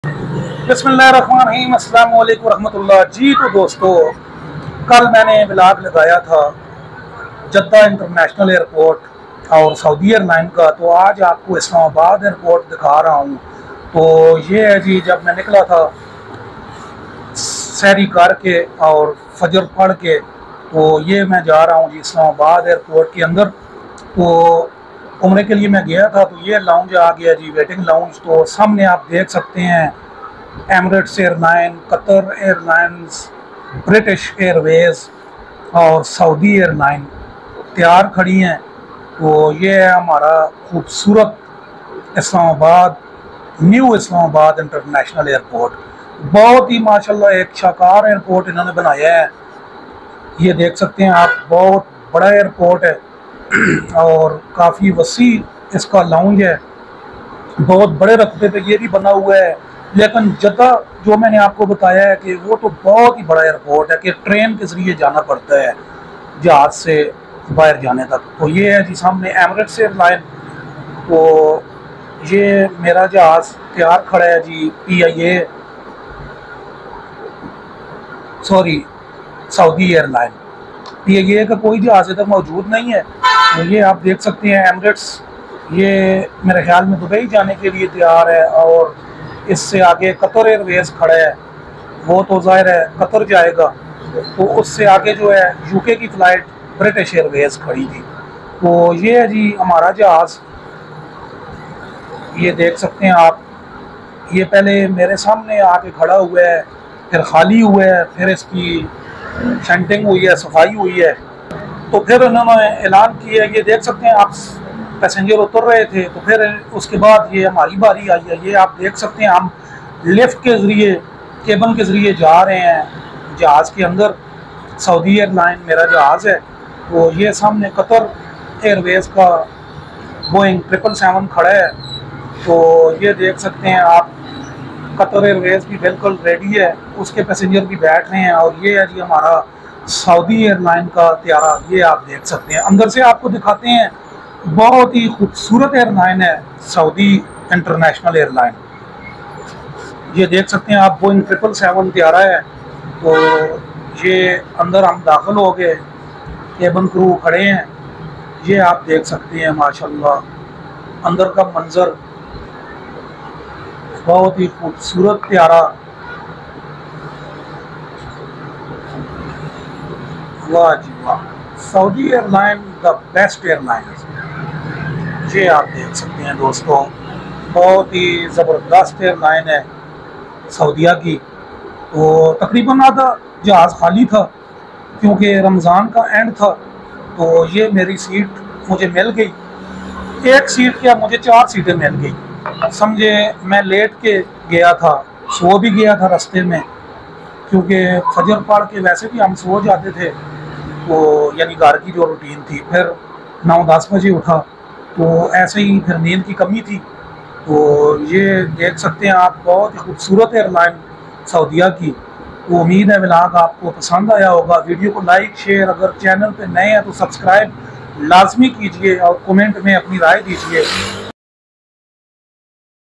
बिस्मिल्लाहिर्रहमानिर्रहीम, अस्सलाम वालेकुम रहमतुल्लाह जी। तो दोस्तों, कल मैंने ब्लॉग लगाया था जद्दा इंटरनेशनल एयरपोर्ट और सऊदी एयरलाइन का। तो आज आपको इस्लामाबाद एयरपोर्ट दिखा रहा हूँ। तो ये है जी, जब मैं निकला था सहरी करके और फजर पढ़ के, तो ये मैं जा रहा हूँ जी इस्लामाबाद एयरपोर्ट के अंदर। तो उम्रे के लिए मैं गया था। तो ये लाउंज आ गया जी, वेटिंग लाउंज। तो सामने आप देख सकते हैं Emirates airline, Qatar airlines, British Airways और सऊदी एयरलाइन तैयार खड़ी हैं। तो ये है हमारा खूबसूरत Islamabad, new Islamabad international airport. बहुत ही माशाल्लाह एक शाकार एयरपोर्ट इन्होंने बनाया है। ये देख सकते हैं आप, बहुत बड़ा एयरपोर्ट है और काफ़ी वसी इसका लाउंज है। बहुत बड़े रकबे पे ये भी बना हुआ है। लेकिन जद्दा जो मैंने आपको बताया है कि वो तो बहुत ही बड़ा एयरपोर्ट है कि ट्रेन के ज़रिए जाना पड़ता है जहाज़ से बाहर जाने तक। तो ये है जी सामने एमिरेट्स एयरलाइन। तो ये मेरा जहाज़ तैयार खड़ा है जी, PIA sorry Saudi airline. PIA का कोई जहाज़ इधर मौजूद नहीं है। तो ये आप देख सकते हैं एमिरेट्स, ये मेरे ख्याल में दुबई जाने के लिए तैयार है। और इससे आगे कतर एयरवेज खड़ा है, वो तो ज़ाहिर है कतर जाएगा। तो उससे आगे जो है UK की फ़्लाइट ब्रिटिश एयरवेज खड़ी थी। तो ये है जी हमारा जहाज़, ये देख सकते हैं आप। ये पहले मेरे सामने आके खड़ा हुआ है, फिर खाली हुआ है, फिर इसकी शेंटिंग हुई है, सफाई हुई है। तो फिर उन्होंने ऐलान किया, ये देख सकते हैं आप, पैसेंजर उतर रहे थे। तो फिर उसके बाद ये हमारी बारी आई है। ये आप देख सकते हैं हम लिफ्ट के ज़रिए, केबल के ज़रिए जा रहे हैं जहाज़ के अंदर। सऊदी एयरलाइन मेरा जहाज़ है। तो ये सामने कतर एयरवेज़ का बोइंग 777 खड़ा है। तो ये देख सकते हैं आप, कतर एयरवेज़ भी बिल्कुल रेडी है, उसके पैसेंजर भी बैठ रहे हैं। और ये है जी हमारा सऊदी एयरलाइन का त्यारा, ये आप देख सकते हैं। अंदर से आपको दिखाते हैं, बहुत ही खूबसूरत एयरलाइन है सऊदी इंटरनेशनल एयरलाइन। ये देख सकते हैं आप, बोइंग 777 त्यारा है। तो ये अंदर हम दाखिल हो गए, केबिन क्रू खड़े हैं। ये आप देख सकते हैं माशाल्लाह अंदर का मंजर, बहुत ही खूबसूरत प्यारा। वाह जी वाह, Saudi airline the best airline. ये आप देख सकते हैं दोस्तों, बहुत ही ज़बरदस्त एयरलाइन है सऊदीया की। तो तकरीबन आधा जहाज़ खाली था क्योंकि रमज़ान का एंड था। तो ये मेरी सीट मुझे मिल गई। एक सीट क्या, मुझे 4 सीटें मिल गई। समझे मैं लेट के गया था, सो भी गया था रास्ते में, क्योंकि फजर पढ़ के वैसे भी हम सो जाते थे। तो यानी घर की जो रूटीन थी, फिर 9-10 बजे उठा, तो ऐसे ही फिर नींद की कमी थी। तो ये देख सकते हैं आप, बहुत ही खूबसूरत एयरलाइन सऊदीया की। तो उम्मीद है व्लॉग आपको पसंद आया होगा। वीडियो को लाइक शेयर, अगर चैनल पे नए हैं तो सब्सक्राइब लाजमी कीजिए और कमेंट में अपनी राय दीजिए।